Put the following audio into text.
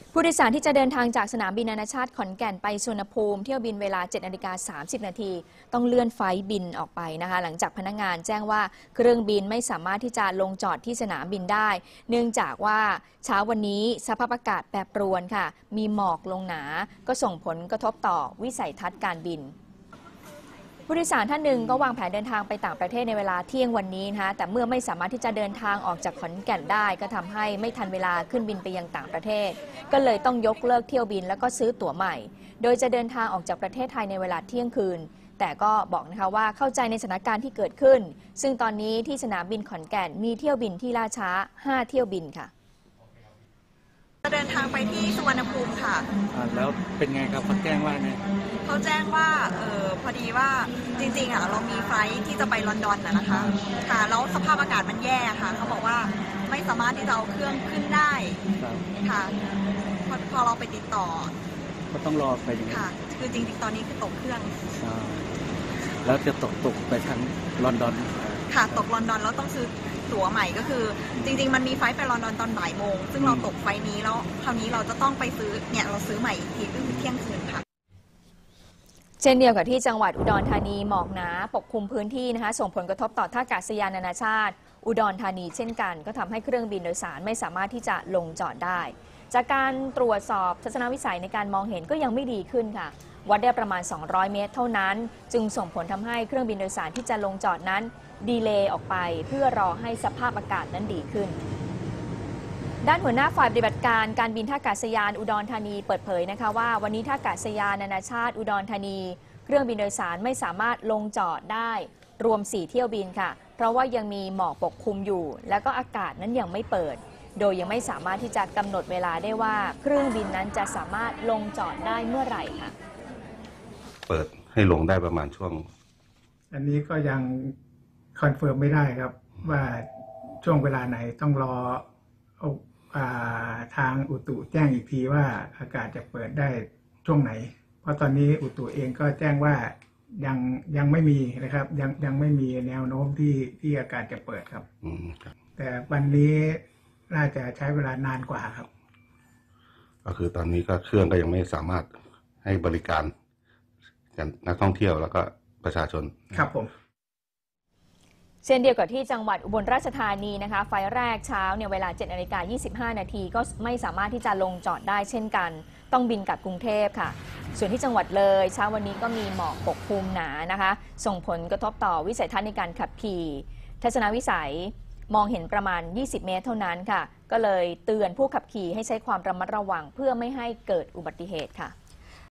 ผู้โดยสารที่จะเดินทางจากสนามบินนานาชาติขอนแก่นไปสุวรรณภูมิเที่ยวบินเวลา 7:30 นาทีต้องเลื่อนไฟล์บินออกไปนะคะหลังจากพนักงานแจ้งว่าเครื่องบินไม่สามารถที่จะลงจอดที่สนามบินได้เนื่องจากว่าเช้าวันนี้สภาพอากาศแปรปรวนค่ะมีหมอกลงหนาก็ส่งผลกระทบต่อวิสัยทัศน์การบินผู้โดยสารท่านหนึ่งก็วางแผนเดินทางไปต่างประเทศในเวลาเที่ยงวันนี้นะคะแต่เมื่อไม่สามารถที่จะเดินทางออกจากขอนแก่นได้ก็ทำให้ไม่ทันเวลาขึ้นบินไปยังต่างประเทศก็เลยต้องยกเลิกเที่ยวบินแล้วก็ซื้อตั๋วใหม่โดยจะเดินทางออกจากประเทศไทยในเวลาเที่ยงคืนแต่ก็บอกนะคะว่าเข้าใจในสถานการณ์ที่เกิดขึ้นซึ่งตอนนี้ที่สนามบินขอนแก่นมีเที่ยวบินที่ล่าช้า5เที่ยวบินค่ะจะเดินทางไปที่สุวรรณภูมิค่ะแล้วเป็นไงครับเขาแจ้งว่าไงเขาแจ้งว่าพอดีว่าจริงๆเรามีไฟล์ที่จะไปลอนดอนนะคะค่ะแล้วสภาพอากาศมันแย่ค่ะเขาบอกว่าไม่สามารถที่จะเอาเครื่องขึ้นได้ค่ะพอเราไปติดต่อก็ต้องรอไปอย่างนี้ค่ะคือจริงๆตอนนี้คือตกเครื่องแล้วจะตกไปทางลอนดอนค่ะตกลอนดอนแล้วต้องซื้อตั๋วใหม่ก็คือจริงๆมันมีไฟล์ไปลอนดอนตอนบ่ายโมงซึ่งเราตกไฟล์นี้แล้วคราวนี้เราจะต้องไปซื้อเนี่ยเราซื้อใหม่อีกทีก็คือเที่ยงคืนค่ะเช่นเดียวกับที่จังหวัดอุดรธานีหมอกหนาปกคลุมพื้นที่นะคะส่งผลกระทบต่อท่าอากาศยานนานาชาติอุดรธานีเช่นกันก็ทำให้เครื่องบินโดยสารไม่สามารถที่จะลงจอดได้จากการตรวจสอบทัศนวิสัยในการมองเห็นก็ยังไม่ดีขึ้นค่ะวัดได้ประมาณ200 เมตรเท่านั้นจึงส่งผลทำให้เครื่องบินโดยสารที่จะลงจอดนั้นดีเลย์ออกไปเพื่อรอให้สภาพอากาศนั้นดีขึ้นด้านหัวหน้าฝ่ายปฏิบัติการการบินท่าอากาศยานอุดรธานีเปิดเผยนะคะว่าวันนี้ท่าอากาศยานนานาชาติอุดรธานีเครื่องบินโดยสารไม่สามารถลงจอดได้รวม4เที่ยวบินค่ะเพราะว่ายังมีหมอกปกคลุมอยู่และก็อากาศนั้นยังไม่เปิดโดยยังไม่สามารถที่จะกำหนดเวลาได้ว่าเครื่องบินนั้นจะสามารถลงจอดได้เมื่อไหร่ค่ะเปิดให้ลงได้ประมาณช่วงอันนี้ก็ยังคอนเฟิร์มไม่ได้ครับว่าช่วงเวลาไหนต้องรอทางอุตุแจ้งอีกทีว่าอากาศจะเปิดได้ช่วงไหนเพราะตอนนี้อุตุเองก็แจ้งว่ายังไม่มีนะครับยังไม่มีแนวโน้มที่อากาศจะเปิดครับแต่วันนี้น่าจะใช้เวลานานกว่าครับก็คือตอนนี้ก็เครื่องก็ยังไม่สามารถให้บริการกันนักท่องเที่ยวแล้วก็ประชาชนครับผมเช่นเดียวกับที่จังหวัดอุบลราชธานีนะคะไฟล์แรกเช้าเนี่ยเวลา 7:25 นาทีก็ไม่สามารถที่จะลงจอดได้เช่นกันต้องบินกลับกรุงเทพค่ะส่วนที่จังหวัดเลยเช้าวันนี้ก็มีหมอกปกคลุมหนานะคะส่งผลกระทบต่อวิสัยทัศน์ในการขับขี่ทัศนวิสัยมองเห็นประมาณ20 เมตรเท่านั้นค่ะก็เลยเตือนผู้ขับขี่ให้ใช้ความระมัดระวังเพื่อไม่ให้เกิดอุบัติเหตุค่ะ